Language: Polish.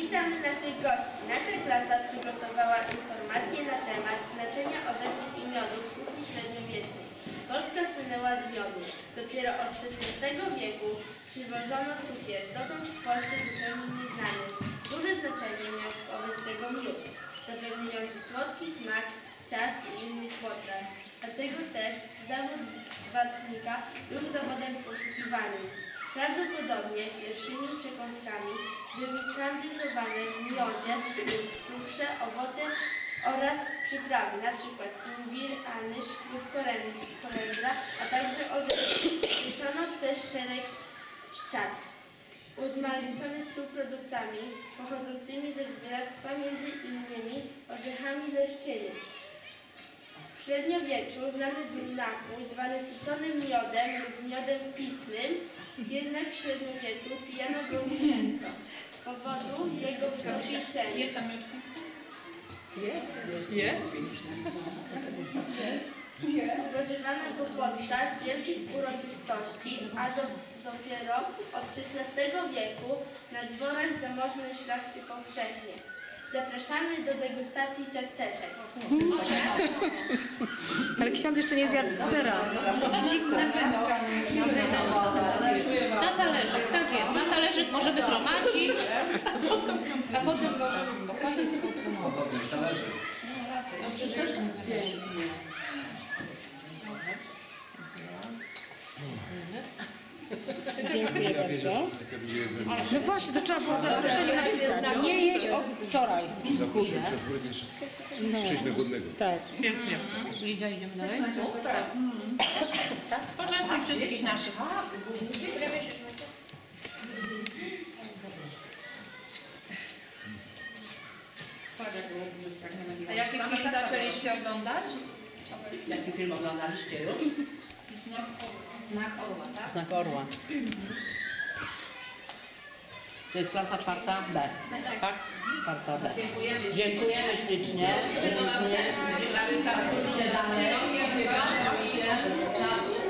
Witamy naszych gości. Nasza klasa przygotowała informacje na temat znaczenia orzechów i miodów w kuchni średniowiecznej. Polska słynęła z miodu. Dopiero od XVI wieku przywożono cukier, dotąd w Polsce zupełnie nieznany. Duże znaczenie miał wobec tego miód, zapewniający słodki smak ciast i innych potraw. Dlatego też zawód wartnika był zawodem poszukiwanym. Prawdopodobnie pierwszymi przekąskami były kandyzowane w miodzie, cukrze, owoce oraz przyprawy, np. imbir, anyż lub kolendra, a także orzechy. Pieczono też szereg ciast. Uzmarycony stół produktami pochodzącymi ze zbieractwa, między innymi orzechami leszczyny. W średniowieczu znany był napój zwany syconym miodem lub miodem pitnym, jednak w średniowieczu pijano go często z powodu jego wysokiej ceny. Jest tam miód pitny? Jest. Spożywano go podczas wielkich uroczystości, a dopiero od XVI wieku na dworach zamożnej szlachty powszechnie. Zapraszamy do degustacji ciasteczek. Ale ksiądz jeszcze nie zjadł sera. Na wynos. Na talerzyk, tak jest. Na talerzyk możemy gromadzić, a potem możemy spokojnie skonsumować. Dobrze, że jest Dziękuję bardzo. No właśnie, to trzeba było zaproszenie napisać. Nie jeść od wczoraj. Zaproszenie trzeba powiedzieć przyjść na głodnego. Tak. Idziemy dalej? Poczęstuj wszystkich naszych. A jaki film zaczęliście oglądać? Jaki film oglądaliście już? Znak Orła, tak? Znak Orła. To jest klasa 4B. Tak? 4B. Dziękujemy ślicznie. Dziękuję.